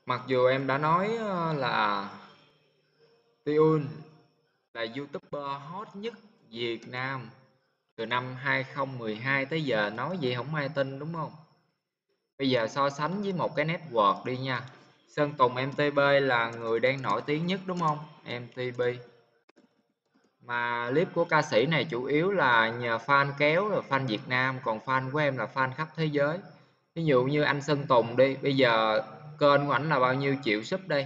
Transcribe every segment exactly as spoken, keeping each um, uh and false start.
Mặc dù em đã nói ờ, là Tiun là YouTuber hot nhất Việt Nam từ năm hai không một hai tới giờ, nói vậy không ai tin đúng không? Bây giờ so sánh với một cái network đi nha. Sơn Tùng em tê pê là người đang nổi tiếng nhất đúng không? em tê pê. Mà clip của ca sĩ này chủ yếu là nhờ fan kéo, là fan Việt Nam, còn fan của em là fan khắp thế giới. Ví dụ như anh Sơn Tùng đi, bây giờ kênh của ảnh là bao nhiêu triệu sub đây?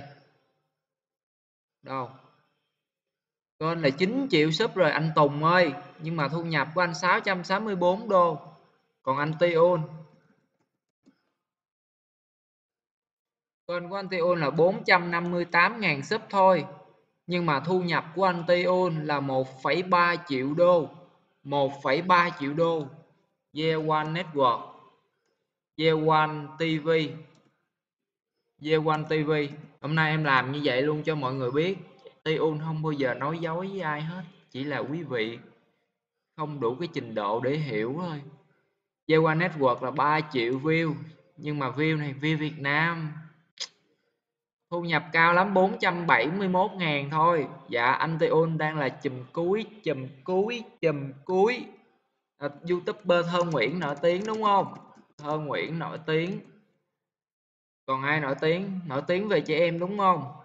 Đâu? Kênh là chín triệu sub rồi anh Tùng ơi, nhưng mà thu nhập của anh sáu trăm sáu mươi bốn đô. Còn anh Tiun, kênh của anh Tiun là bốn trăm năm mươi tám ngàn sub thôi, nhưng mà thu nhập của anh Tiun là một phẩy ba triệu đô. một phẩy ba triệu đô. Year One Network, Year One ti vi, Year One ti vi. Hôm nay em làm như vậy luôn cho mọi người biết, Tiun không bao giờ nói dối với ai hết, chỉ là quý vị không đủ cái trình độ để hiểu thôi. Year One Network là ba triệu view, nhưng mà view này view Việt Nam, thu nhập cao lắm, bốn trăm bảy mươi mốt ngàn thôi. Dạ anh Tiun đang là chùm cuối, chùm cuối, chùm cuối. À, YouTuber Thơ Nguyễn nổi tiếng đúng không? Thơ Nguyễn nổi tiếng. Còn ai nổi tiếng? Nổi tiếng về trẻ em đúng không?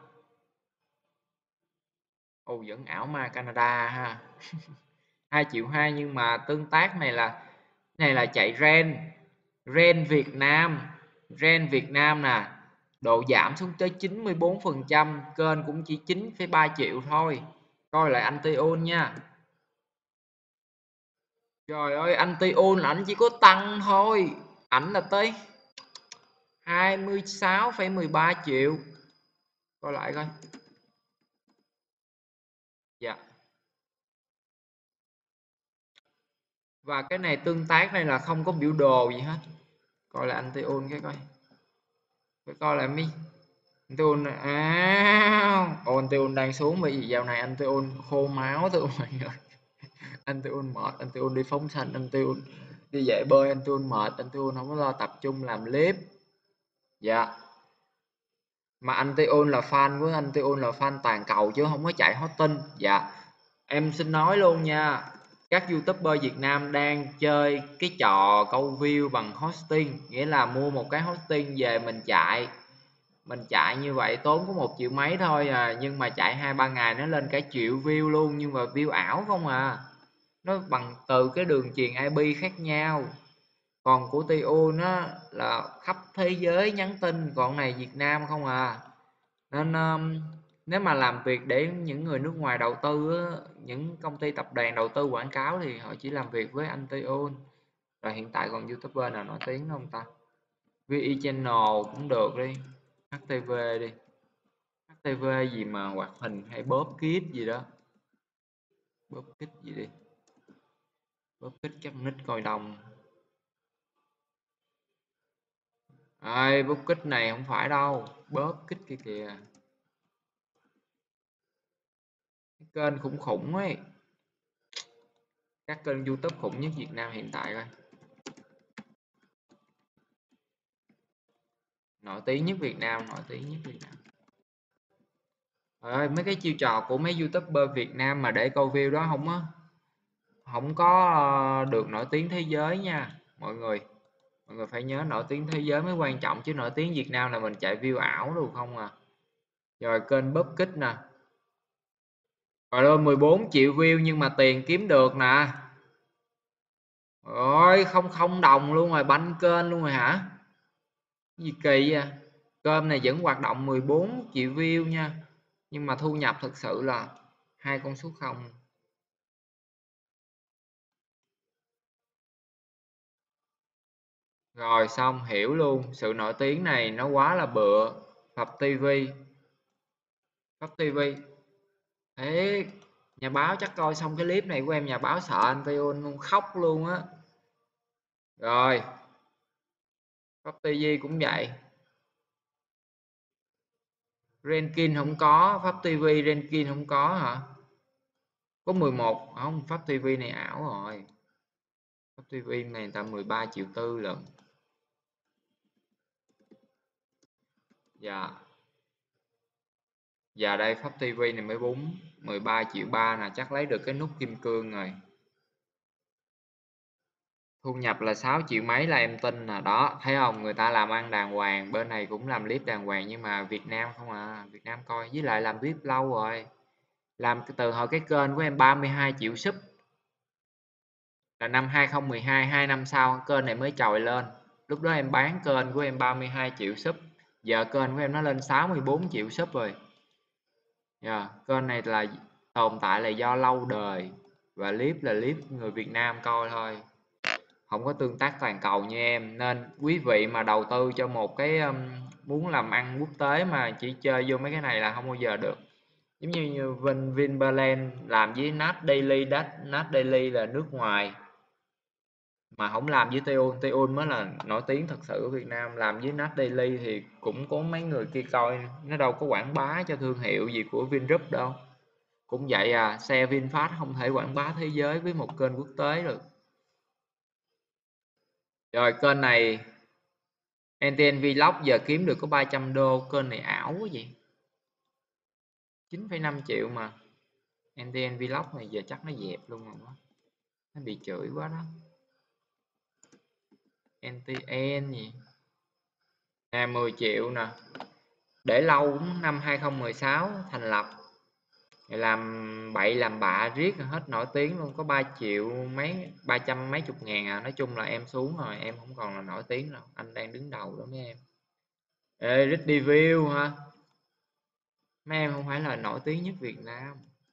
Ồ, vẫn ảo ma Canada ha. hai triệu hai, nhưng mà tương tác này là này là chạy ren ren Việt Nam, ren Việt Nam nè, độ giảm xuống tới chín mươi bốn phần trăm, kênh cũng chỉ chín phẩy ba triệu thôi. Coi lại anh Tiun nha. Trời ơi, anh Tiun là ảnh chỉ có tăng thôi, ảnh là tới hai mươi sáu phẩy mười ba triệu. Coi lại coi. Dạ. Và cái này tương tác này là không có biểu đồ gì hết. Coi lại anh Tiun cái coi. Cái coi lại mi. Anh Tiun à, ồ, anh Tiun đang xuống bởi vì dạo này anh Tiun khô máu thưa mọi người. Anh Tiun mệt, anh Tiun đi phóng sanh, anh Tiun đi dạy bơi, anh Tiun mệt, anh Tiun không có lo tập trung làm clip. Dạ. Mà anh Tiun là fan của anh Tiun là fan toàn cầu chứ không có chạy hot tin. Dạ. Em xin nói luôn nha, các YouTuber Việt Nam đang chơi cái trò câu view bằng hosting, nghĩa là mua một cái hosting về mình chạy. Mình chạy như vậy tốn có một triệu mấy thôi à, nhưng mà chạy hai ba ngày nó lên cả triệu view luôn, nhưng mà view ảo không à. Nó bằng từ cái đường truyền i pê khác nhau. Còn của Tiun á là khắp thế giới nhắn tin, còn này Việt Nam không à. Nên um, nếu mà làm việc để những người nước ngoài đầu tư á, những công ty tập đoàn đầu tư quảng cáo thì họ chỉ làm việc với anh Tiun. Rồi hiện tại còn YouTuber nào nổi tiếng không ta? vê i Channel cũng được đi, hát tê vê đi, hát tê vê gì mà hoạt hình hay Bóp Kids gì đó, Bóp Kids gì đi, Bóp Kids chắc nít coi đông. Ai, Bóp Kids này không phải đâu, Bóp Kids kia kìa, cái kênh khủng khủng ấy, các kênh YouTube khủng nhất Việt Nam hiện tại coi, nổi tiếng nhất Việt Nam, nổi tiếng nhất Việt Nam. Ơi, mấy cái chiêu trò của mấy YouTuber Việt Nam mà để câu view đó không á, không có ờ, được nổi tiếng thế giới nha mọi người. Mọi người phải nhớ nổi tiếng thế giới mới quan trọng, chứ nổi tiếng Việt Nam là mình chạy view ảo luôn không à. Rồi kênh Bóp Kích nè, rồi ơi mười bốn triệu view nhưng mà tiền kiếm được nè. Rồi không không đồng luôn rồi, banh kênh luôn rồi hả? Gì kỳ vậy? Kênh này vẫn hoạt động mười bốn triệu view nha, nhưng mà thu nhập thực sự là hai con số không. Rồi xong, hiểu luôn, sự nổi tiếng này nó quá là bựa. Phập ti vi, Phập ti vi. Thế nhà báo chắc coi xong cái clip này của em, nhà báo sợ anh Tiun luôn, khóc luôn á. Rồi Phập ti vi cũng vậy, Ranking không có, Pháp ti vi Ranking không có hả? Có mười một, không, Pháp ti vi này ảo rồi. Pháp ti vi này người ta mười ba triệu tư lần. Dạ. Giờ đây Pháp ti vi này mới bốn mười ba triệu ba nè, chắc lấy được cái nút kim cương rồi. Thu nhập là sáu triệu mấy là em tin nè. Đó, thấy không? Người ta làm ăn đàng hoàng, bên này cũng làm clip đàng hoàng, nhưng mà Việt Nam không à. Việt Nam coi, với lại làm clip lâu rồi. Làm từ hồi cái kênh của em ba mươi hai triệu sub là năm hai không một hai, hai năm sau kênh này mới chồi lên. Lúc đó em bán kênh của em ba mươi hai triệu sub, giờ kênh của em nó lên sáu mươi bốn triệu sub rồi. Yeah, kênh này là tồn tại là do lâu đời, và clip là clip người Việt Nam coi thôi, không có tương tác toàn cầu như em. Nên quý vị mà đầu tư cho một cái um, muốn làm ăn quốc tế mà chỉ chơi vô mấy cái này là không bao giờ được. Giống như, như Vin Vinpearl làm với Nat Daily, Nat, Nat Daily là nước ngoài mà không làm với Teon. Teon mới là nổi tiếng thật sự ở Việt Nam. Làm với Nat Daily thì cũng có mấy người kia coi, nó đâu có quảng bá cho thương hiệu gì của Vingroup đâu. Cũng vậy à, xe VinFast không thể quảng bá thế giới với một kênh quốc tế được. Rồi kênh này en tê en Vlog giờ kiếm được có ba trăm đô, kênh này ảo quá vậy. chín phẩy năm triệu mà. en tê en Vlog này giờ chắc nó dẹp luôn rồi đó. Nó bị chửi quá đó. en tê en gì? À, mười triệu nè. Để lâu cũng năm hai không một sáu thành lập. Làm bậy làm bạ riết hết nổi tiếng luôn, có ba triệu mấy, ba trăm mấy chục ngàn à. Nói chung là em xuống rồi, em không còn là nổi tiếng đâu, anh đang đứng đầu đó mấy em. Ê, Rich Review hả? Mấy em không phải là nổi tiếng nhất Việt Nam.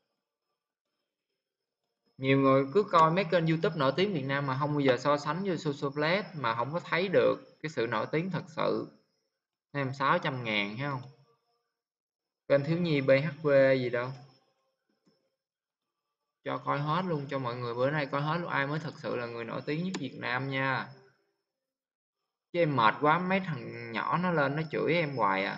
Nhiều người cứ coi mấy kênh YouTube nổi tiếng Việt Nam mà không bao giờ so sánh với Social Blade, mà không có thấy được cái sự nổi tiếng thật sự. Em sáu trăm ngàn thấy không? Kênh thiếu nhi bê hát vê gì đâu. Cho coi hết luôn, cho mọi người bữa nay coi hết luôn ai mới thật sự là người nổi tiếng nhất Việt Nam nha. Chứ em mệt quá, mấy thằng nhỏ nó lên nó chửi em hoài à.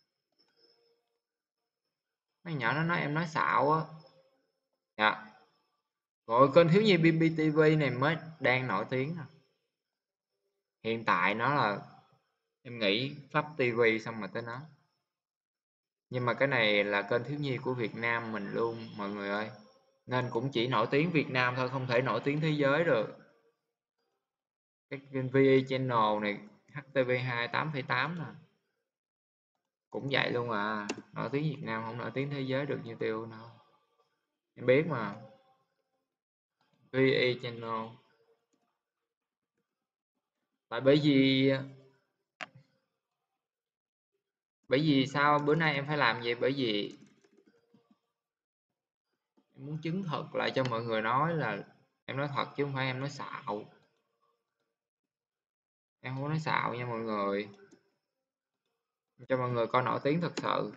Mấy nhỏ nó nói em nói xạo á. Dạ. Rồi kênh thiếu nhi bê bê tê vê này mới đang nổi tiếng nè. Hiện tại nó là em nghĩ Pháp ti vi xong rồi tới nó. Nhưng mà cái này là kênh thiếu nhi của Việt Nam mình luôn mọi người ơi. Nên cũng chỉ nổi tiếng Việt Nam thôi, không thể nổi tiếng thế giới được. Cái kênh vê e Channel này hát tê vê hai tám phẩy tám nè. Cũng vậy luôn à. Nổi tiếng Việt Nam không nổi tiếng thế giới được như Tiêu đâu. Em biết mà. vê e Channel. Tại bởi vì bởi vì sao bữa nay em phải làm vậy? Bởi vì em muốn chứng thực lại cho mọi người nói là em nói thật chứ không phải em nói xạo. Em không nói xạo nha mọi người, cho mọi người coi nổi tiếng thật sự.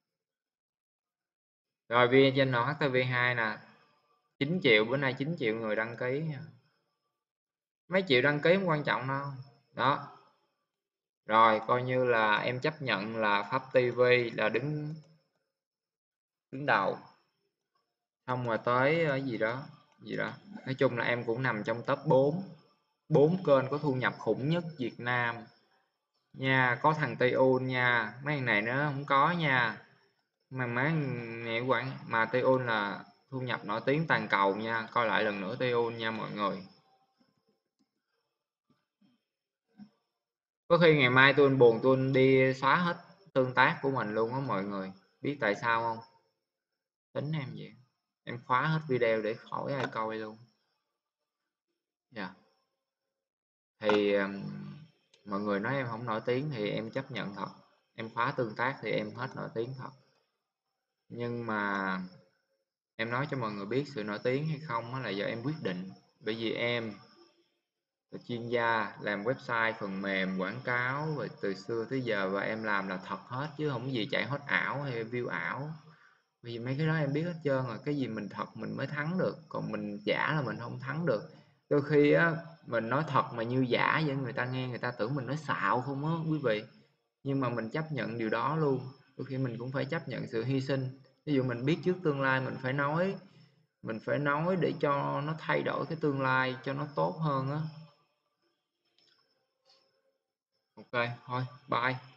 Rồi vê en Channel hát tê vê hai nè, chín triệu, bữa nay chín triệu người đăng ký nha. Mấy triệu đăng ký không quan trọng đâu. Đó. Rồi coi như là em chấp nhận là Pháp ti vi là đứng đứng đầu. Xong rồi tới ở gì đó, gì đó. Nói chung là em cũng nằm trong top bốn. bốn kênh có thu nhập khủng nhất Việt Nam. Nha, có thằng Tayun nha, mấy thằng này nó không có nha. Mà mấy nghệ quản mà Tayun là thu nhập nổi tiếng toàn cầu nha, coi lại lần nữa Tayun nha mọi người. Có khi ngày mai tôi buồn tôi đi xóa hết tương tác của mình luôn á mọi người. Biết tại sao không? Tính em vậy. Em khóa hết video để khỏi ai coi luôn. Dạ. Yeah. Thì um, mọi người nói em không nổi tiếng thì em chấp nhận thật. Em khóa tương tác thì em hết nổi tiếng thật. Nhưng mà em nói cho mọi người biết sự nổi tiếng hay không là do em quyết định. Bởi vì em là chuyên gia làm website, phần mềm, quảng cáo và từ xưa tới giờ, và em làm là thật hết chứ không gì chạy hết ảo hay view ảo. Vì mấy cái đó em biết hết trơn rồi, cái gì mình thật mình mới thắng được, còn mình giả là mình không thắng được. Đôi khi á mình nói thật mà như giả vậy, người ta nghe người ta tưởng mình nói xạo không á quý vị. Nhưng mà mình chấp nhận điều đó luôn. Đôi khi mình cũng phải chấp nhận sự hy sinh. Ví dụ mình biết trước tương lai mình phải nói, mình phải nói để cho nó thay đổi cái tương lai cho nó tốt hơn á. Ok, thôi, bye.